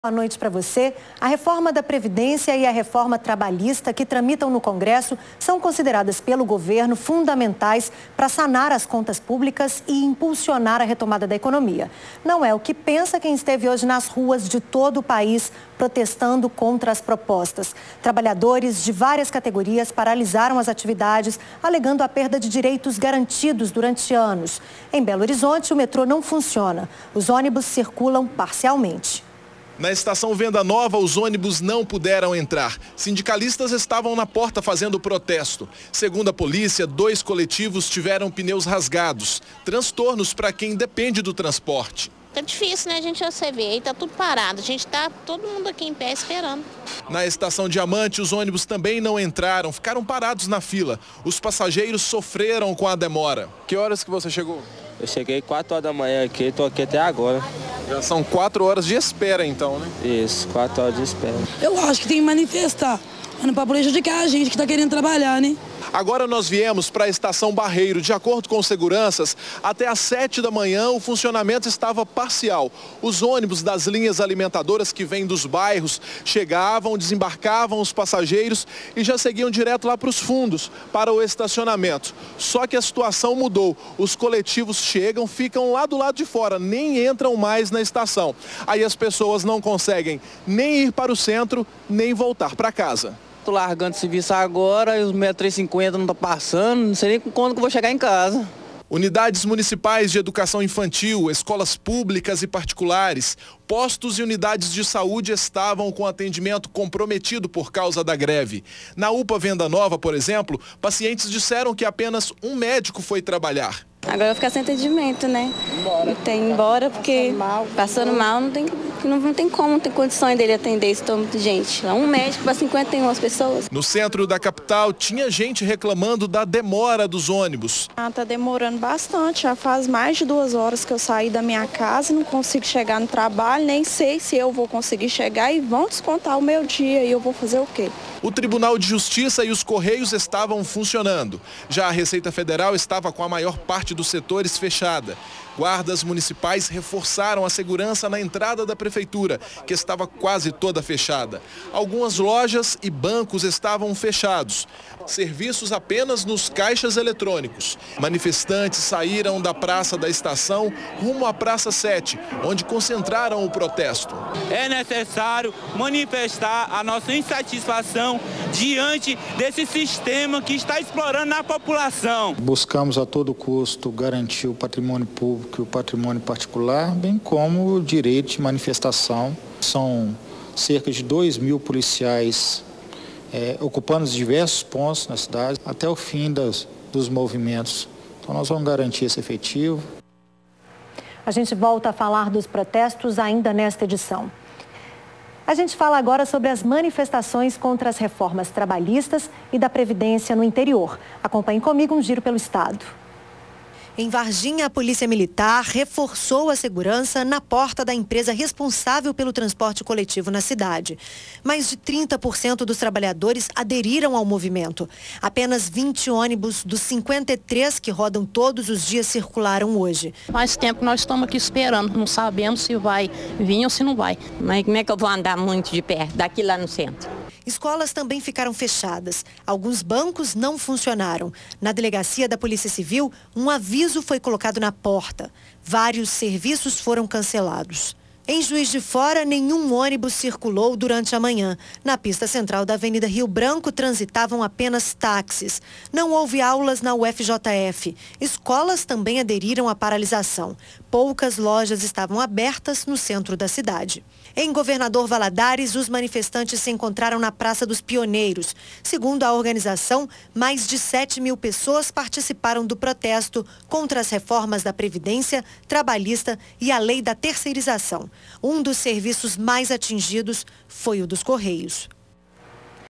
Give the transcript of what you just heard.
Boa noite para você. A reforma da Previdência e a reforma trabalhista que tramitam no Congresso são consideradas pelo governo fundamentais para sanar as contas públicas e impulsionar a retomada da economia. Não é o que pensa quem esteve hoje nas ruas de todo o país protestando contra as propostas. Trabalhadores de várias categorias paralisaram as atividades, alegando a perda de direitos garantidos durante anos. Em Belo Horizonte, o metrô não funciona. Os ônibus circulam parcialmente. Na estação Venda Nova, os ônibus não puderam entrar. Sindicalistas estavam na porta fazendo protesto. Segundo a polícia, 2 coletivos tiveram pneus rasgados. Transtornos para quem depende do transporte. Tá difícil, né? A gente você vê, aí tá tudo parado. A gente tá todo mundo aqui em pé esperando. Na estação Diamante, os ônibus também não entraram, ficaram parados na fila. Os passageiros sofreram com a demora. Que horas que você chegou? Eu cheguei 4 horas da manhã aqui, estou aqui até agora. Já são 4 horas de espera então, né? Isso, 4 horas de espera. Eu acho que tem que manifestar, mas para prejudicar a gente que está querendo trabalhar, né? Agora nós viemos para a estação Barreiro. De acordo com seguranças, até às 7 da manhã o funcionamento estava parcial. Os ônibus das linhas alimentadoras que vêm dos bairros chegavam, desembarcavam os passageiros e já seguiam direto lá para os fundos, para o estacionamento. Só que a situação mudou. Os coletivos chegam, ficam lá do lado de fora, nem entram mais na estação. Aí as pessoas não conseguem nem ir para o centro, nem voltar para casa. Tô largando serviço agora e os meus 3,50 não tá passando, não sei nem quando que eu vou chegar em casa. Unidades municipais de educação infantil, escolas públicas e particulares, postos e unidades de saúde estavam com atendimento comprometido por causa da greve. Na UPA Venda Nova, por exemplo, pacientes disseram que apenas um médico foi trabalhar. Agora eu vou ficar sem atendimento, né? Tem embora porque passando mal não tem como, não tem condições dele atender esse tanto de gente. Um médico para 51 pessoas. No centro da capital tinha gente reclamando da demora dos ônibus. Tá demorando bastante, já faz mais de 2 horas que eu saí da minha casa, não consigo chegar no trabalho, nem sei se eu vou conseguir chegar e vão descontar o meu dia e eu vou fazer o quê? O Tribunal de Justiça e os Correios estavam funcionando. Já a Receita Federal estava com a maior parte dos setores fechada. Guardas municipais reforçaram a segurança na entrada da prefeitura, que estava quase toda fechada. Algumas lojas e bancos estavam fechados. Serviços apenas nos caixas eletrônicos. Manifestantes saíram da Praça da Estação rumo à Praça 7, onde concentraram o protesto. É necessário manifestar a nossa insatisfação diante desse sistema que está explorando a população. Buscamos a todo custo garantir o patrimônio público e o patrimônio particular, bem como o direito de manifestação. São cerca de 2.000 policiais ocupando os diversos pontos na cidade até o fim dos movimentos. Então nós vamos garantir esse efetivo. A gente volta a falar dos protestos ainda nesta edição. A gente fala agora sobre as manifestações contra as reformas trabalhistas e da Previdência no interior. Acompanhe comigo um giro pelo estado. Em Varginha, a Polícia Militar reforçou a segurança na porta da empresa responsável pelo transporte coletivo na cidade. Mais de 30% dos trabalhadores aderiram ao movimento. Apenas 20 ônibus dos 53 que rodam todos os dias circularam hoje. Faz tempo que nós estamos aqui esperando, não sabemos se vai vir ou se não vai. Mas como é que eu vou andar muito de perto, daqui lá no centro? Escolas também ficaram fechadas. Alguns bancos não funcionaram. Na delegacia da Polícia Civil, um aviso foi colocado na porta. Vários serviços foram cancelados. Em Juiz de Fora, nenhum ônibus circulou durante a manhã. Na pista central da Avenida Rio Branco, transitavam apenas táxis. Não houve aulas na UFJF. Escolas também aderiram à paralisação. Poucas lojas estavam abertas no centro da cidade. Em Governador Valadares, os manifestantes se encontraram na Praça dos Pioneiros. Segundo a organização, mais de 7.000 pessoas participaram do protesto contra as reformas da Previdência, Trabalhista e a Lei da Terceirização. Um dos serviços mais atingidos foi o dos Correios.